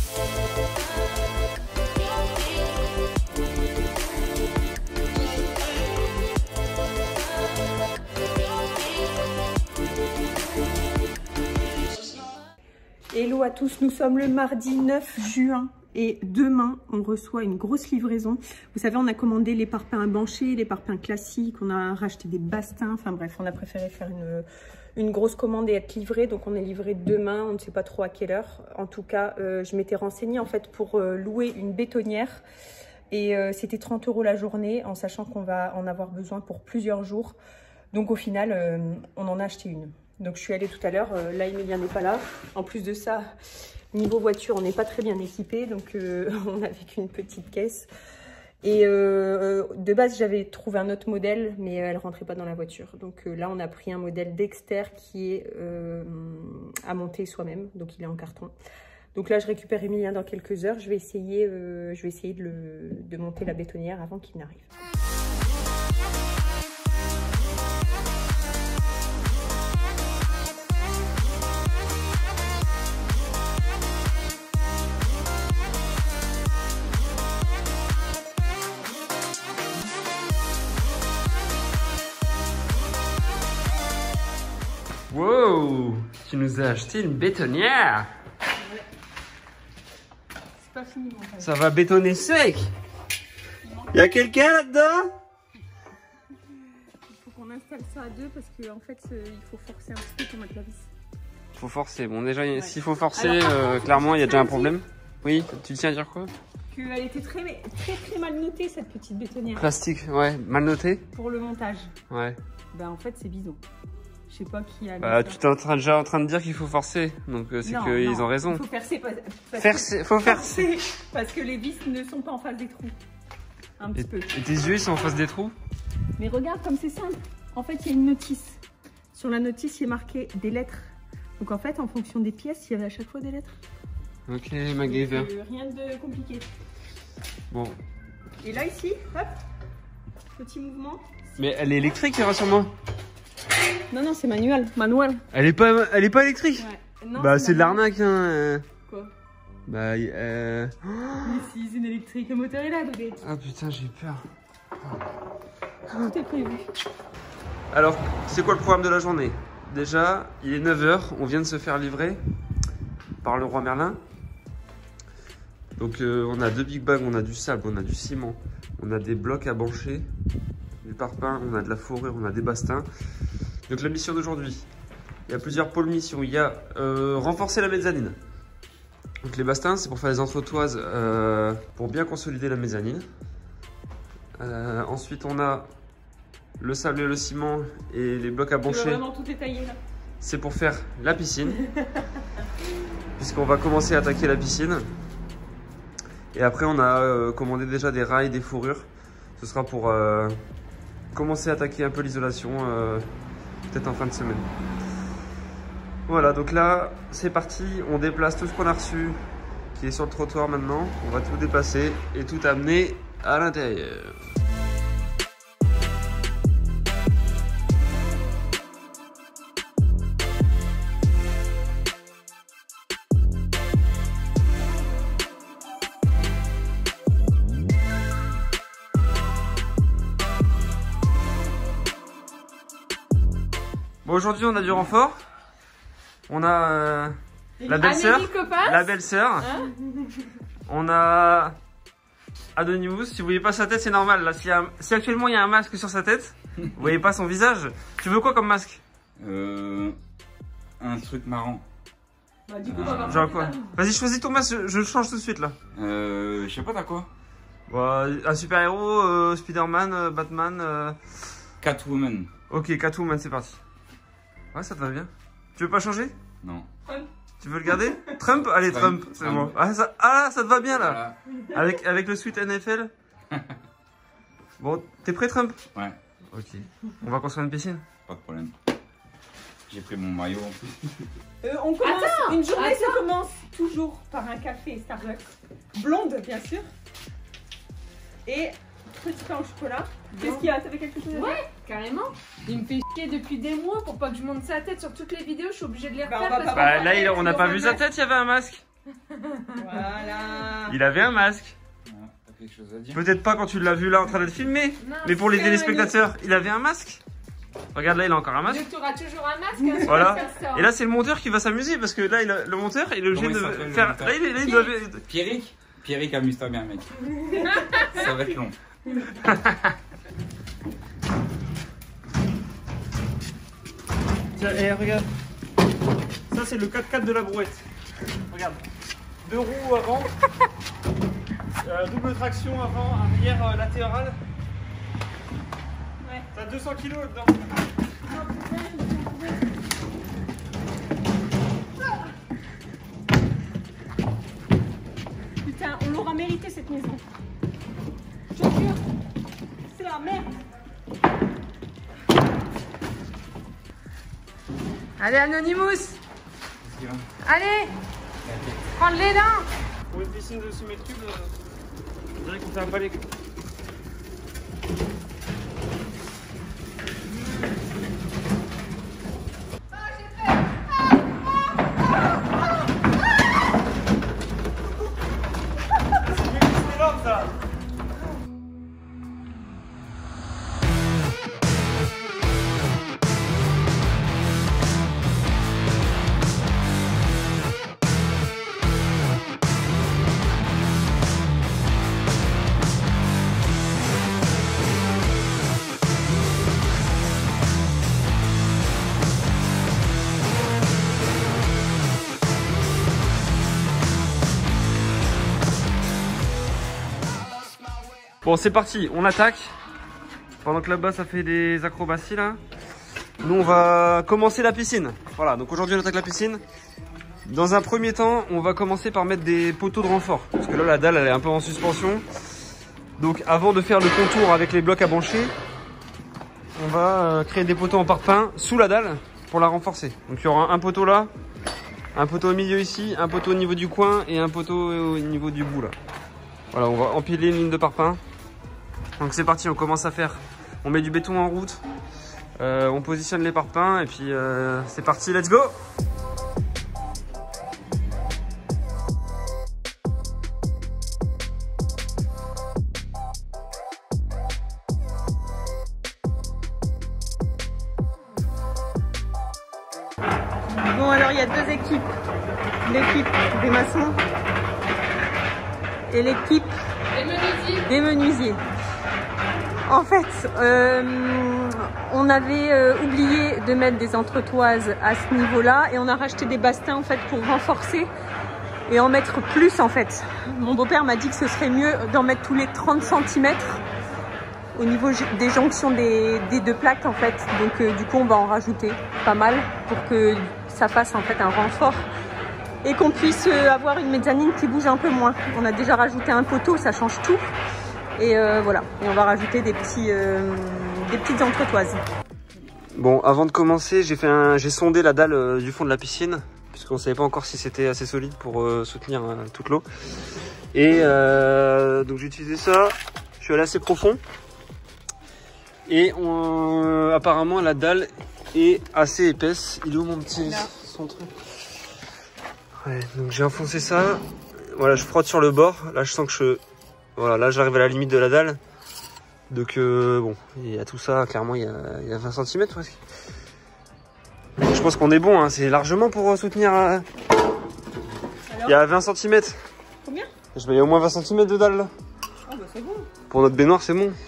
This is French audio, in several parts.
Hello à tous, nous sommes le mardi 9 juin et demain on reçoit une grosse livraison. Vous savez, on a commandé les parpaings à bancher, les parpaings classiques, on a racheté des bastings, enfin bref, on a préféré faire une grosse commande et être livré. Donc on est livré demain, on ne sait pas trop à quelle heure. En tout cas, je m'étais renseignée en fait pour louer une bétonnière et c'était 30 € la journée en sachant qu'on va en avoir besoin pour plusieurs jours. Donc au final, on en a acheté une. Donc je suis allée tout à l'heure, là Emilien n'est pas là. En plus de ça, niveau voiture, on n'est pas très bien équipé, donc on n'avait qu'une petite caisse. Et de base, j'avais trouvé un autre modèle, mais elle ne rentrait pas dans la voiture. Donc là, on a pris un modèle Dexter qui est à monter soi-même, donc il est en carton. Donc là, je récupère Emilien dans quelques heures. Je vais essayer de monter la bétonnière avant qu'il n'arrive. Wow, tu nous as acheté une bétonnière. Ouais. C'est pas fini mon frère. Ça va bétonner sec. Il y a quelqu'un là-dedans? Il faut qu'on installe ça à deux parce qu'en fait, il faut forcer un petit peu pour mettre la vis. Faut forcer. Bon, déjà, ouais. S'il faut forcer, Alors, clairement, il y a déjà un problème. Oui, tu tiens à dire quoi? Qu'elle était très mal notée cette petite bétonnière. Plastique, ouais, mal noté. Pour le montage. Ouais. Ben en fait, c'est bidon. Je sais pas qui a. Bah, tu t'es déjà en train de dire qu'il faut forcer, donc c'est qu'ils ont raison. Il faut percer. Faut percer. Parce que les vis ne sont pas en face des trous. Un petit peu. Et tes yeux, ils sont en face des trous? Mais regarde comme c'est simple. En fait, il y a une notice. Sur la notice, il est marqué des lettres. Donc en fait, en fonction des pièces, il y avait à chaque fois des lettres. Ok, MacGyver. Rien de compliqué. Bon. Et là, ici, hop, petit mouvement. Mais elle est électrique, rassure-moi. Non, c'est manuel. Manuel. Elle est pas électrique? Ouais. Non, bah, c'est de l'arnaque, hein. Quoi? Bah, Mais si, c'est une électrique. Le moteur est là, bébé. Ah putain, j'ai peur. Tout est prévu. Alors, c'est quoi le programme de la journée? Déjà, il est 9 h, on vient de se faire livrer par le roi Merlin. Donc, on a 2 big bags, on a du sable, on a du ciment, on a des blocs à bancher, du parpaing, on a de la fourrure, on a des bastings. Donc, la mission d'aujourd'hui, il y a plusieurs pôles missions. Il y a renforcer la mezzanine. Donc, les bastings, c'est pour faire des entretoises pour bien consolider la mezzanine. Ensuite, on a le sable et le ciment et les blocs à bancher. Tu vas vraiment tout détailler là. C'est pour faire la piscine. Puisqu'on va commencer à attaquer la piscine. Et après, on a commandé déjà des rails, des fourrures. Ce sera pour commencer à attaquer un peu l'isolation, peut-être en fin de semaine. Voilà, donc là, c'est parti. On déplace tout ce qu'on a reçu, qui est sur le trottoir maintenant. On va tout déplacer et tout amener à l'intérieur. Bon, aujourd'hui, on a du renfort. On a la belle-sœur. La belle-sœur. Hein? On a Anonymous. Si vous voyez pas sa tête, c'est normal. Là, si actuellement il y a un masque sur sa tête, vous voyez pas son visage. Tu veux quoi comme masque? Un truc marrant. Bah, du coup, on va genre quoi? Vas-y, choisis ton masque, je le change tout de suite là. Je sais pas, t'as quoi? Bah, un super-héros, Spider-Man, Batman. Catwoman. Ok, Catwoman, c'est parti. Ouais, ça te va bien. Tu veux pas changer? Non. Tu veux le garder? Trump? Allez, Trump, c'est bon. Ah ça te va bien là. Voilà. Avec le suite NFL. Bon, t'es prêt, Trump? Ouais. Ok. On va construire une piscine? Pas de problème. J'ai pris mon maillot. On commence. Une journée, ça commence toujours par un café Starbucks. Blonde, bien sûr. Et petit pain au chocolat. Qu'est-ce qu'il y a? T'avais quelque chose à dire? Ouais, carrément. Il me fait chier depuis des mois pour pas que je monte sa tête sur toutes les vidéos. Je suis obligée de les refaire. Bah là, on n'a pas vu sa tête, il y avait un masque. Voilà. Il avait un masque. Voilà, t'as quelque chose à dire? Peut-être pas quand tu l'as vu là en train d'être filmé, Non, mais pour les c'est téléspectateurs, il avait un masque. Regarde là, il a encore un masque. Tu auras toujours un masque. Hein, Voilà. ça. Et là, c'est le monteur qui va s'amuser parce que là, le monteur, il est obligé Comment il de s'appelle, le faire. monteur Là, il doit. Pierrick, amuse-toi bien, mec. Ça va être long. Tiens, et regarde. Ça, c'est le 4x4 de la brouette. Regarde. 2 roues avant. Double traction avant, arrière latérale. Ouais. T'as 200 kg dedans. Putain, on l'aura mérité cette maison. Je te jure. C'est la merde. Allez, Anonymous. Allez, prendre les dents. Pour une piscine de 6 mètres cubes, on dirait qu'on fait un palais. Bon, c'est parti, on attaque. Pendant que là-bas ça fait des acrobaties là. Nous on va commencer la piscine. Voilà, donc aujourd'hui on attaque la piscine. Dans un premier temps, on va commencer par mettre des poteaux de renfort. Parce que là la dalle elle est un peu en suspension. Donc avant de faire le contour avec les blocs à brancher, on va créer des poteaux en parpaing sous la dalle pour la renforcer. Donc il y aura un poteau là, un poteau au milieu ici, un poteau au niveau du coin et un poteau au niveau du bout là. Voilà, on va empiler une ligne de parpaing. Donc c'est parti, on commence à faire. On met du béton en route, on positionne les parpaings et puis c'est parti, let's go! Bon, alors il y a deux équipes. L'équipe des maçons et l'équipe des menuisiers. En fait, on avait oublié de mettre des entretoises à ce niveau-là et on a racheté des bastings en fait pour renforcer et en mettre plus en fait. Mon beau-père m'a dit que ce serait mieux d'en mettre tous les 30 cm au niveau des jonctions des deux plaques en fait. Donc du coup on va en rajouter pas mal pour que ça fasse en fait un renfort et qu'on puisse avoir une mezzanine qui bouge un peu moins. On a déjà rajouté un poteau, ça change tout. Et voilà, et on va rajouter des petites entretoises. Bon, avant de commencer, j'ai sondé la dalle du fond de la piscine, puisqu'on ne savait pas encore si c'était assez solide pour soutenir toute l'eau. Et donc j'ai utilisé ça, je suis allé assez profond. Et apparemment la dalle est assez épaisse. Il est où mon petit son truc? Ouais, donc j'ai enfoncé ça. Voilà, je frotte sur le bord. Là je sens que voilà, là j'arrive à la limite de la dalle. Donc bon, il y a tout ça, clairement il y a 20 cm presque. Je pense qu'on est bon, hein. C'est largement pour soutenir. Il y a 20 cm. Combien? Je mets au moins 20 cm de dalle là. Oh bah c'est bon. Pour notre baignoire c'est bon.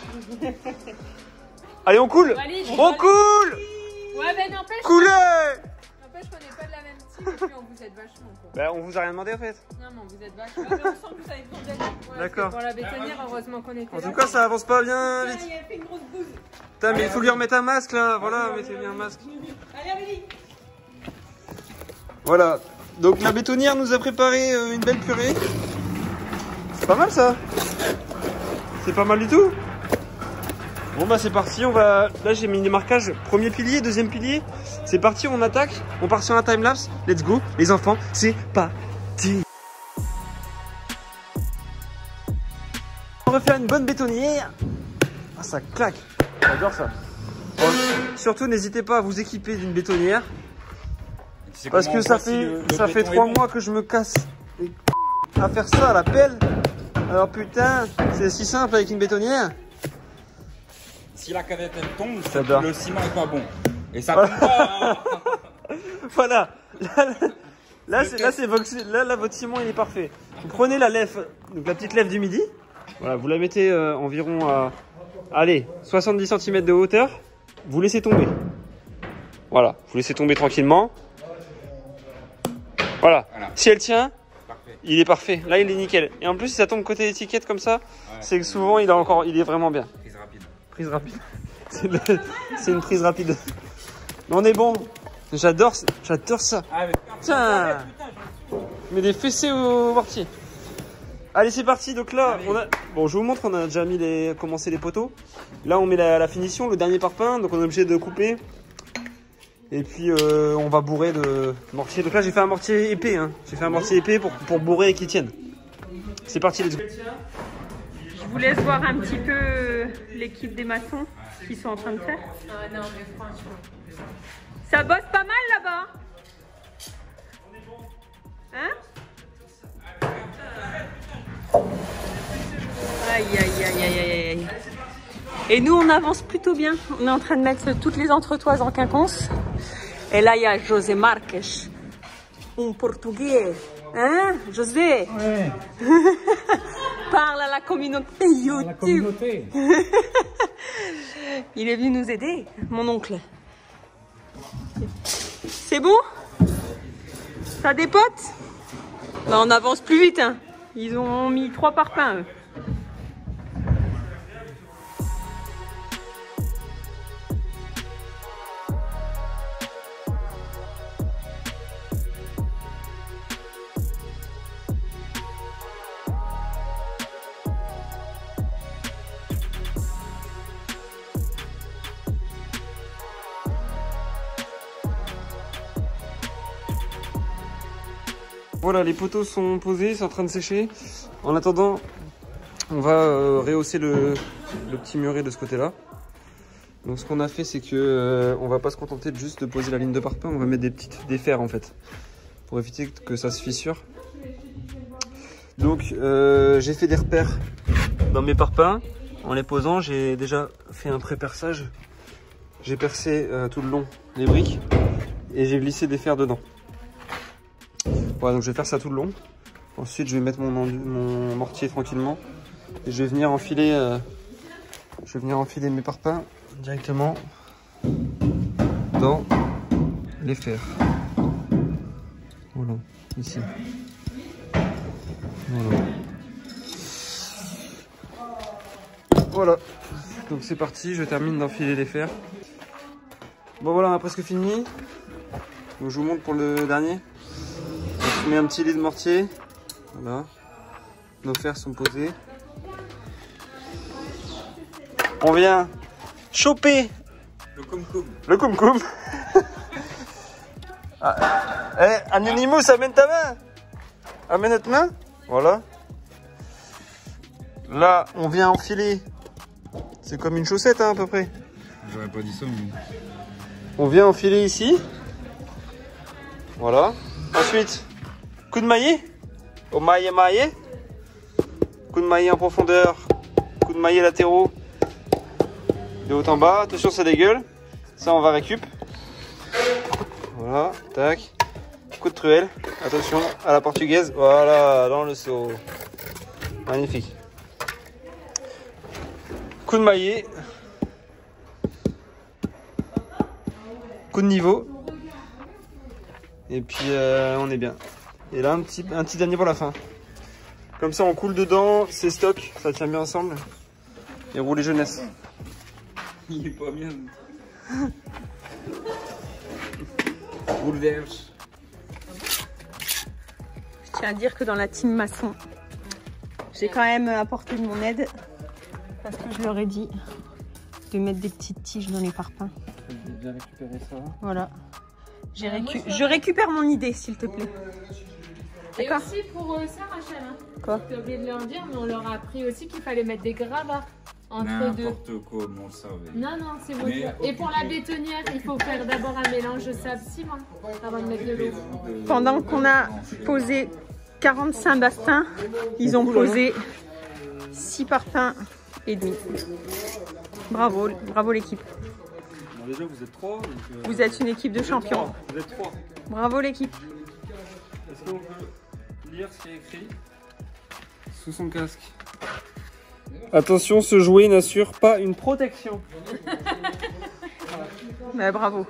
Allez on coule. Allez, on coule. Ouais, ben n'empêche. Couler. N'empêche qu'on n'est pas de la même team et puis on vous aide vachement quoi. Bah on vous a rien demandé en fait. Non, mais on vous aide vachement. Mais on sent que vous avez besoin d'aide. Ouais, D'accord. Pour la bétonnière, heureusement qu'on était En là. tout cas ça avance pas bien vite. Il a fait une grosse bouse. Putain mais il faut lui remettre un masque là. Voilà, mettez-lui un masque. Allez Amélie. Voilà. Donc la bétonnière nous a préparé une belle purée. C'est pas mal ça. C'est pas mal du tout. Bon bah c'est parti, là j'ai mis des marquages, premier pilier, deuxième pilier. C'est parti, on attaque, on part sur un timelapse. Let's go les enfants, c'est parti. On va faire une bonne bétonnière. Ah ça claque, j'adore ça. Bon, surtout n'hésitez pas à vous équiper d'une bétonnière. Parce que ça fait 3 mois que je me casse à faire ça à la pelle. Alors putain, c'est si simple avec une bétonnière. Si la canette elle tombe, J'adore. le ciment est pas bon. Et ça tombe pas. Hein. Voilà. Là, votre ciment il est parfait. Vous prenez la lèvre, donc la petite lèvre du midi. Voilà, vous la mettez environ à, allez, 70 cm de hauteur. Vous laissez tomber. Voilà, vous laissez tomber tranquillement. Voilà. Si elle tient, Parfait. il est parfait. Là, il est nickel. Et en plus, si ça tombe côté étiquette comme ça, c'est que souvent il est vraiment bien. Prise rapide. Prise rapide. C'est une prise rapide. Mais on est bon. J'adore ça. Ah, mais... Tiens, mets des fessées au mortier. Allez, c'est parti. Donc là, bon, je vous montre, on a déjà commencé les poteaux. Là, on met la finition, le dernier parpaing. Donc, on est obligé de couper. Et puis, on va bourrer de mortier. Donc là, j'ai fait un mortier épais. Hein. J'ai fait un mortier épais pour bourrer et qu'il tienne. C'est parti, let's go. Je vous laisse voir un petit peu l'équipe des maçons qui sont en train de faire. Ah non, mais franchement. Ça bosse pas mal là-bas. Hein? Aïe, aïe, aïe, aïe, aïe, aïe. Et nous, on avance plutôt bien. On est en train de mettre toutes les entretoises en quinconce. Et là, il y a José Marques, un portugais. Hein, José? Ouais, Parle à la communauté YouTube. la communauté. Il est venu nous aider, mon oncle. C'est bon? Ça dépote? Bah, on avance plus vite. Hein. Ils ont mis 3 parpaings, eux. Voilà, les poteaux sont posés, c'est en train de sécher. En attendant, on va rehausser le petit muret de ce côté-là. Donc ce qu'on a fait, c'est que on va pas se contenter de juste de poser la ligne de parpaing, on va mettre des fers en fait, pour éviter que ça se fissure. Donc j'ai fait des repères dans mes parpaings. En les posant, j'ai déjà fait un pré-perçage. J'ai percé tout le long les briques et j'ai glissé des fers dedans. Voilà, donc je vais faire ça tout le long. Ensuite, je vais mettre mon mortier tranquillement et je vais venir enfiler, mes parpaings directement dans les fers. Voilà, ici. Voilà. Donc c'est parti, je termine d'enfiler les fers. Bon voilà, on a presque fini. Donc je vous montre pour le dernier. Je mets un petit lit de mortier. Voilà. Nos fers sont posés. On vient choper Le cum-cum. le cum-cum. Anonymous, amène ta main. Amène notre main. Voilà. Là, on vient enfiler. C'est comme une chaussette, hein, à peu près. J'aurais pas dit ça, mais... On vient enfiler ici. Voilà. Ensuite, coup de maillet. Au maillet. Coup de maillet en profondeur. Coup de maillet latéraux. De haut en bas. Attention, ça dégueule. Ça, on va récup. Voilà. Tac. Coup de truelle. Attention à la portugaise. Voilà, dans le seau. Magnifique. Coup de maillet. Coup de niveau. Et puis on est bien. Et là un petit dernier pour la fin. Comme ça on coule dedans, c'est stock, ça tient bien ensemble. Et rouler jeunesse. Il est pas bien. Roule verge. Je tiens à dire que dans la team maçon, j'ai quand même apporté de mon aide. Parce que je leur ai dit de mettre des petites tiges dans les parpaings. J'ai bien récupéré ça. Voilà. Je récupère mon idée, s'il te plaît. Et D'accord. aussi pour ça, Rachel, hein. Quoi? J'ai oublié de leur dire, mais on leur a appris aussi qu'il fallait mettre des gravats entre deux. N'importe quoi, on le savait. Non, non, c'est bon. Mais- Et pour la bétonnière, il faut faire d'abord un mélange sable-ciment avant de mettre de l'eau. Pendant qu'on a posé 45 bastins. Ils ont posé 6 parpaings et demi. Bravo, bravo l'équipe. Bon, déjà, vous êtes 3. Vous êtes une équipe de champions. Vous êtes 3. Bravo l'équipe. Est-ce qu'on peut lire ce qui est écrit sous son casque? Attention, ce jouet n'assure pas une protection. Bah, bravo.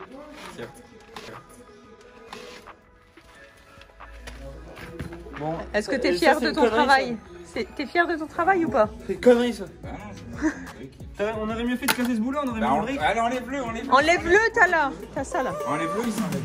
Bon, Est-ce que tu es fier de ton travail? T'es fier de ton travail ou pas? c'est une connerie ça. On aurait mieux fait de casser ce bout-là, on aurait mis une brique. Allez, enlève-le, enlève-le. Enlève-le, t'as là. T'as ça là. Enlève-le, il s'enlève.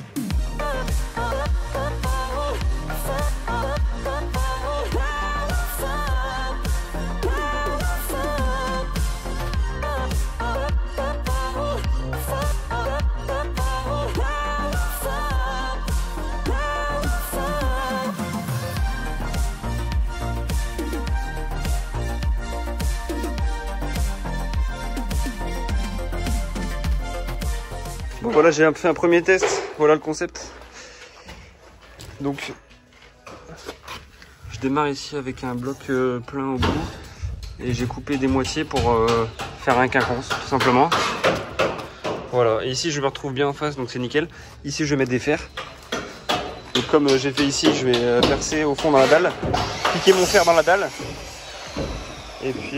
Bon voilà, j'ai fait un premier test, voilà le concept. Donc je démarre ici avec un bloc plein au bout et j'ai coupé des moitiés pour faire un quinconce tout simplement. Voilà, et ici je me retrouve bien en face, donc c'est nickel. Ici je vais mettre des fers. Donc comme j'ai fait ici, je vais percer au fond dans la dalle, piquer mon fer dans la dalle et puis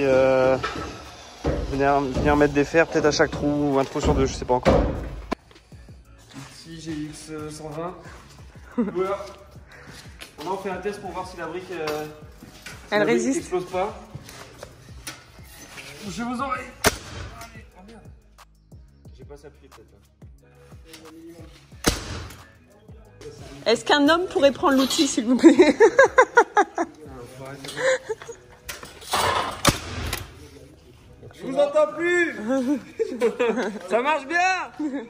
venir mettre des fers peut-être à chaque trou ou un trou sur deux, je sais pas encore. Ici j'ai X120. Voilà. On a fait un test pour voir si la brique Elle résiste. n'explose pas. Touchez vos oreilles. Allez, oh merde. J'ai pas s'appuyer peut-être. Est-ce qu'un homme pourrait prendre l'outil s'il vous plaît? Je vous entends plus. Ça marche bien.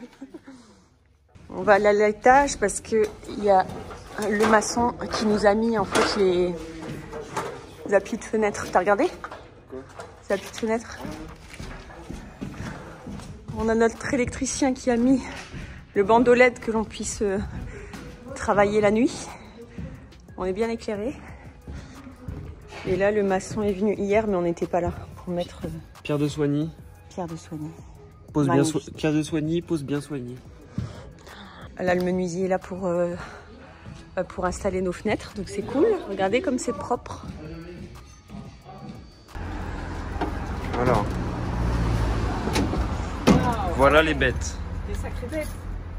On va aller à l'étage parce que il y a le maçon qui nous a mis en fait les appuis de fenêtre. T'as regardé? Quoi? Les appuis de fenêtre. On a notre électricien qui a mis le bandeau LED que l'on puisse travailler la nuit. On est bien éclairé. Et là, le maçon est venu hier, mais on n'était pas là pour mettre Pierre de Soigny. Pierre de Soigny. Pose bien Magnifique. Pierre de Soigny, pose bien Soigny. Là, le menuisier est là pour installer nos fenêtres, donc c'est cool. Regardez comme c'est propre. Voilà. Voilà les bêtes. Des sacrées bêtes.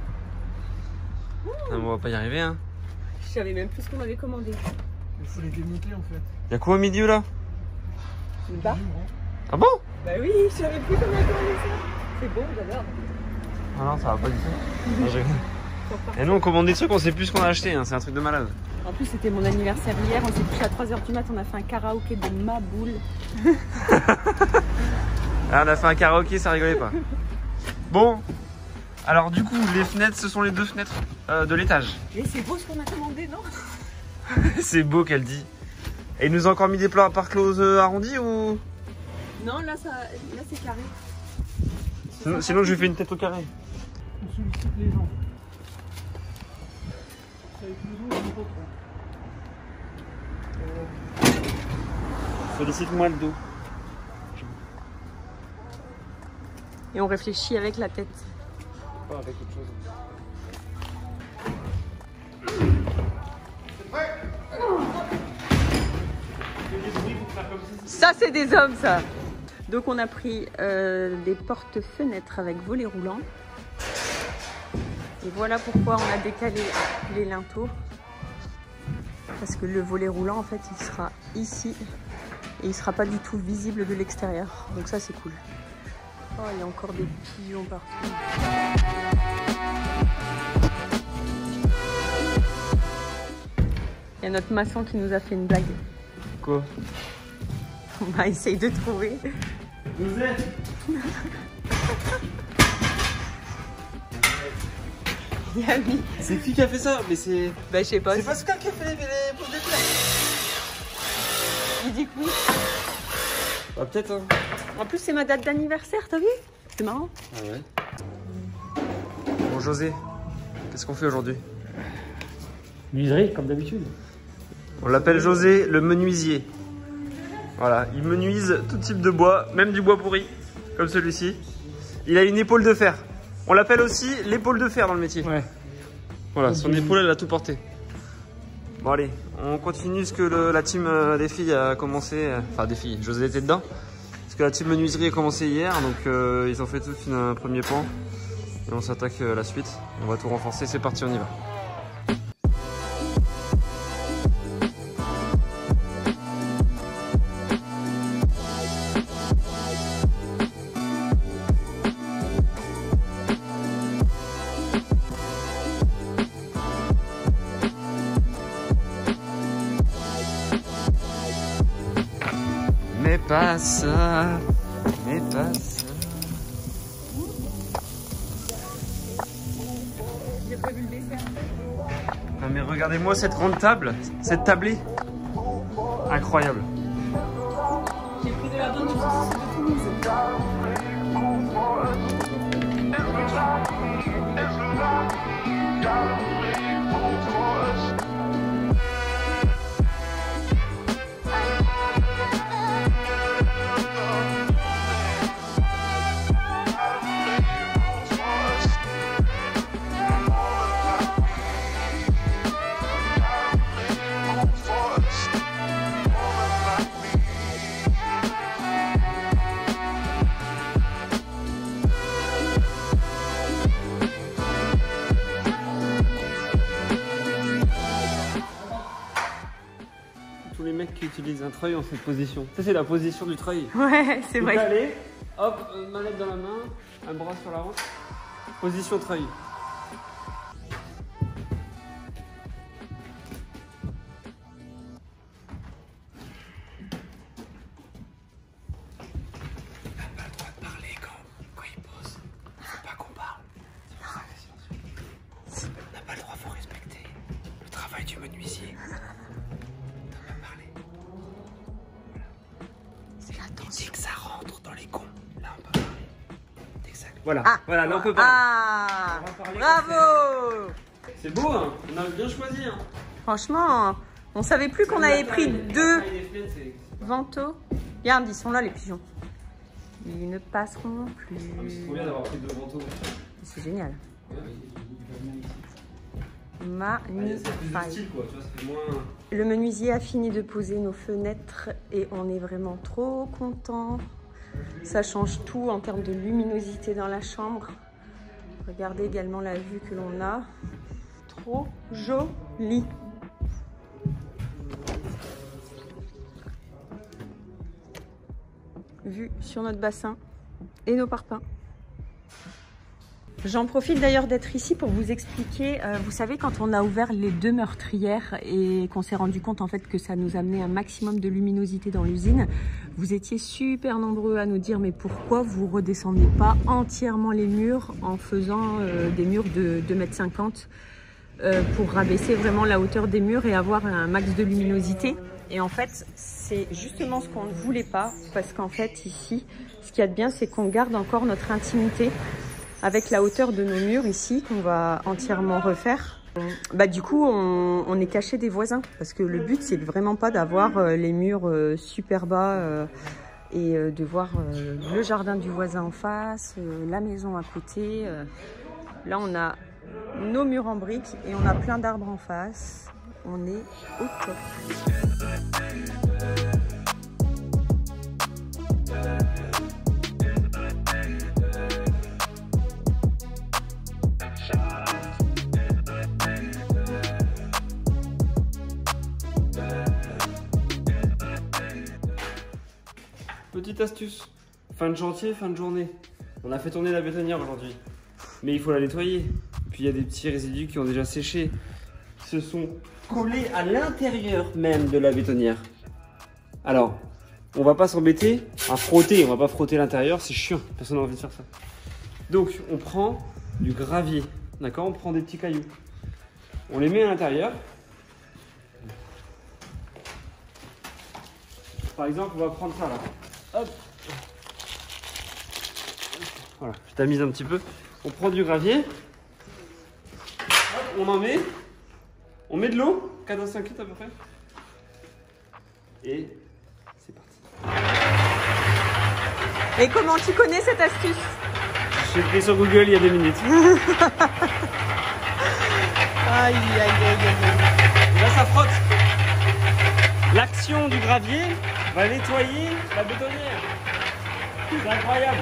Non, on va pas y arriver hein. Je savais même plus ce qu'on avait commandé. Il faut les démonter en fait. Y'a quoi au milieu là? Le bas. Ah bon? Bah oui, je savais plus comment commandé ça. C'est beau, j'adore. Ah non, ça va pas du tout. Non, et nous on commande des trucs, on sait plus ce qu'on a acheté, hein. C'est un truc de malade. En plus, c'était mon anniversaire hier. On s'est couché à 3h du mat. On a fait un karaoké de ma boule. Ah, on a fait un karaoké, ça rigolait pas. Bon, alors du coup, les fenêtres, ce sont les deux fenêtres de l'étage. Mais c'est beau ce qu'on a commandé, non? C'est beau qu'elle dit. Et il nous a encore mis des plans à part close arrondis ou? Non, là c'est carré. Sinon je lui fais une tête au carré. On sollicite les gens. Avec le dos, on peut trop. Sollicite-moi le dos. Et on réfléchit avec la tête. Pas avec autre chose. Ça, c'est des hommes, ça. Donc, on a pris des porte-fenêtres avec volets roulants. Et voilà pourquoi on a décalé les linteaux. Parce que le volet roulant, en fait, il sera ici. Et il ne sera pas du tout visible de l'extérieur. Donc ça, c'est cool. Oh, il y a encore des pigeons partout. Il y a notre maçon qui nous a fait une blague. Quoi? On va essayer de trouver. Vous êtes? Yami. C'est qui a fait ça? Mais c'est... Bah, je sais pas. C'est Pascal qui a fait les poses des fleurs. Il dit que oui. Bah peut-être hein. En plus, c'est ma date d'anniversaire, t'as vu? C'est marrant. Ah ouais. Bon José, qu'est-ce qu'on fait aujourd'hui? Liserie, comme d'habitude. On l'appelle José le menuisier. Voilà, il menuise tout type de bois, même du bois pourri, comme celui-ci. Il a une épaule de fer. On l'appelle aussi l'épaule de fer dans le métier. Ouais. Voilà, son épaule, elle a tout porté. Bon allez, on continue ce que la team des filles a commencé. Enfin des filles, José était dedans. Parce que la team menuiserie a commencé hier, donc ils ont fait tout un premier pan. Et on s'attaque à la suite. On va tout renforcer, c'est parti, on y va. Mais pas ça, mais pas ça. J'ai prévu le dessert. Ah mais regardez-moi cette grande table, cette tablée. Incroyable. J'ai pris de la bonne sauce de Toulouse. Tous les mecs qui utilisent un treuil ont cette position. Ça c'est la position du treuil. Ouais, c'est vrai. Allez, hop, manette dans la main, un bras sur la hanche. Position treuil. Voilà, voilà, là on peut parler. Ah, On va parler bravo. C'est beau, hein, on a bien choisi. Hein. Franchement, on savait plus qu'on avait pris La deux taille des fenêtres, c'est- vantaux. Regarde, ils sont là les pigeons. Ils ne passeront plus. C'est trop bien d'avoir pris deux manteaux. C'est génial. C'est Magnifique. plus de style quoi, tu vois, ça fait moins... Le menuisier a fini de poser nos fenêtres et on est vraiment trop content. Ça change tout en termes de luminosité dans la chambre. Regardez également la vue que l'on a. Trop joli. Vue sur notre bassin et nos parpaings. J'en profite d'ailleurs d'être ici pour vous expliquer, vous savez quand on a ouvert les deux meurtrières et qu'on s'est rendu compte en fait que ça nous amenait un maximum de luminosité dans l'usine, vous étiez super nombreux à nous dire mais pourquoi vous redescendez pas entièrement les murs en faisant des murs de 2,50 m pour rabaisser vraiment la hauteur des murs et avoir un max de luminosité. Et en fait c'est justement ce qu'on ne voulait pas parce qu'en fait ici ce qu'il y a de bien c'est qu'on garde encore notre intimité avec la hauteur de nos murs ici qu'on va entièrement refaire. Bah, du coup on est caché des voisins parce que le but c'est vraiment pas d'avoir les murs super bas et de voir le jardin du voisin en face, la maison à côté. Là on a nos murs en briques et on a plein d'arbres en face. On est au top. Petite astuce, fin de chantier, fin de journée. On a fait tourner la bétonnière aujourd'hui, mais il faut la nettoyer. Puis il y a des petits résidus qui ont déjà séché, qui se sont collés à l'intérieur même de la bétonnière. Alors, on va pas s'embêter à frotter, on va pas frotter l'intérieur, c'est chiant, personne n'a envie de faire ça. Donc on prend du gravier, d'accord? On prend des petits cailloux, on les met à l'intérieur. Par exemple, on va prendre ça là. Hop. Voilà, je tamise un petit peu. On prend du gravier. Hop, on en met. On met de l'eau, 4 à 5 litres à peu près. Et c'est parti. Et comment tu connais cette astuce? J'ai pris sur Google il y a 2 minutes. Aïe, aïe, aïe, aïe. Et là, ça frotte. L'action du gravier va nettoyer la bétonnière. C'est incroyable.